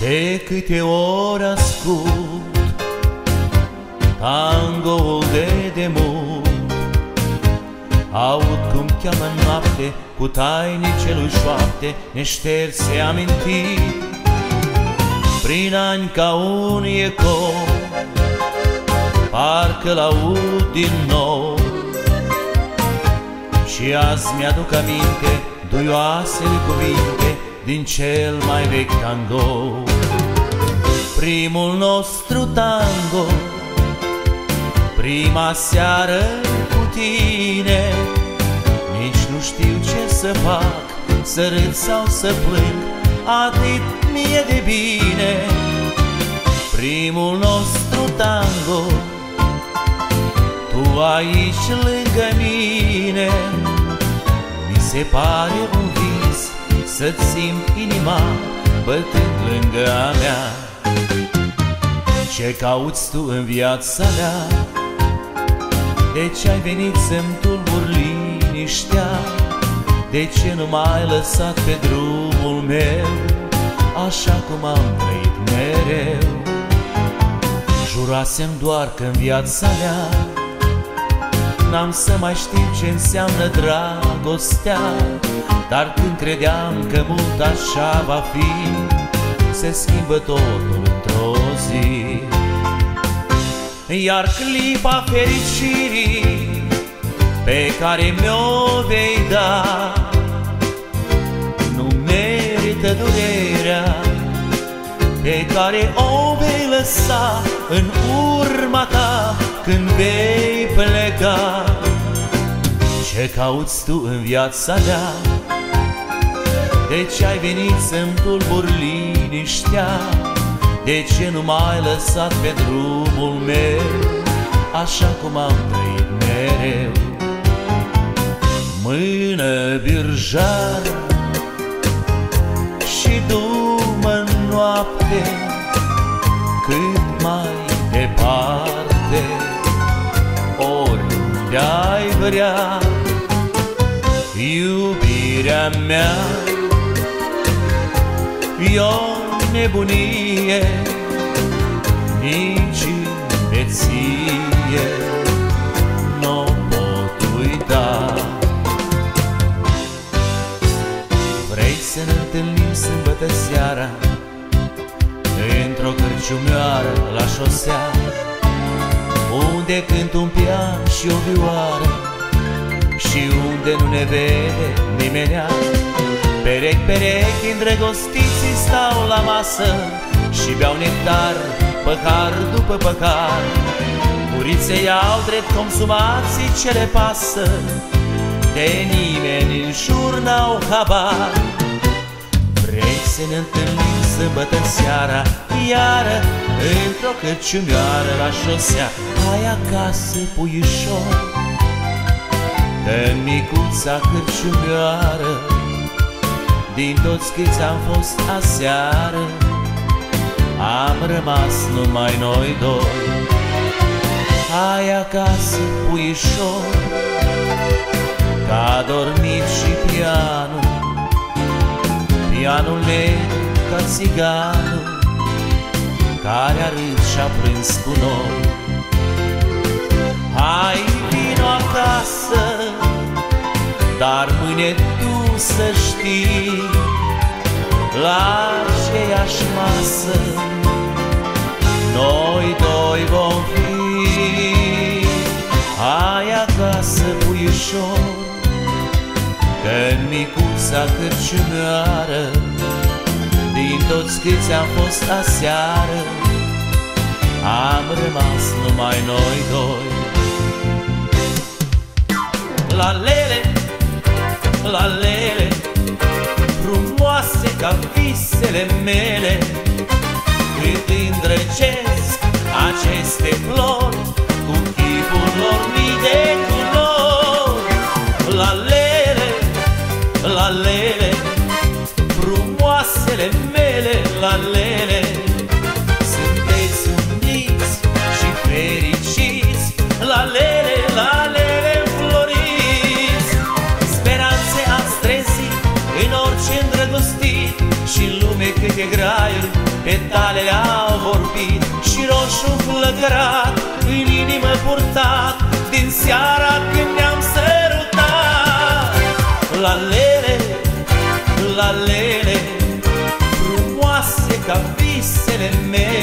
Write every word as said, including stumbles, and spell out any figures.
De câte ori ascult tangoul de demult, aud cum cheamă în noapte, cu tainice lui șoapte, ne șterse amintiri prin ani ca un eco. Parcă-l aud din nou și azi mi-aduc aminte duioasele cuvinte din cel mai vechi tango. Primul nostru tango, prima seară cu tine, nici nu știu ce să fac, să râd sau să plâng, atât mie de bine. Primul nostru tango, tu aici lângă mine, mi se pare un vis să-ți simt inima bătând lângă a mea. Ce cauți tu în viața mea? De ce ai venit să-mi tulburi liniștea? De ce nu m-ai lăsat pe drumul meu, așa cum am trăit mereu? Jurasem doar că în viața mea n-am să mai știu ce înseamnă dragostea, dar când credeam că mult așa va fi, se schimbă totul într-o zi. Iar clipa fericirii pe care mi-o vei da nu merită durerea pe care o vei lăsa în urma ta când vei pleca. Ce cauți tu în viața mea? De ce ai venit să-mi tulburi liniștea? De ce nu m-ai lăsat pe drumul meu, așa cum am trăit mereu? Mână birjară și du-mă în noapte cât mai departe, oriunde ai vrea, iubirea mea. E o nebunie, nici înveție n-o pot uita. Vrei să ne întâlnim sâmbătă seara într-o cărciumioară la șosea, unde cânt un pian și o vioară și unde nu ne vede nimenea. Perechi, perechi îndrăgostiții stau la masă și beau nectar, păhar după păhar. Gurițe iau drept consumații ce le pasă, de nimeni în jur n-au habar. Vrei să ne întâlnim sâmbătă seara, iară, într-o cărciumioară la șosea. Hai acasă, puișor, că-n micuța cărciumioară, din toți câți am fost aseară, am rămas numai noi doi. Hai acasă, puișor, că-a dormit și pianul, pianul negru ca țiganul, care a râs și-a plâns cu noi. Hai, vino acasă, dar mâine tu să știi, la aceeași masă noi doi vom fi. Hai acasă, puișor, că-n micuța cărciumioară, din toți câți am fost aseară, am rămas numai noi doi. La lele, la lele, frumoase ca visele mele, cât îndrăgesc aceste flori cu chipul lor mii de culori. La lele, la lele, frumoasele mele, la lele, sunteți uniți și fericiți, la lele, la lele înfloriți. Speranțe ați trezit în orice îndrăgostit și lume câte graiuri pe grad în inimă purtat din seara când ne-am sărutat. La lele, la lele, frumoase ca visele mele,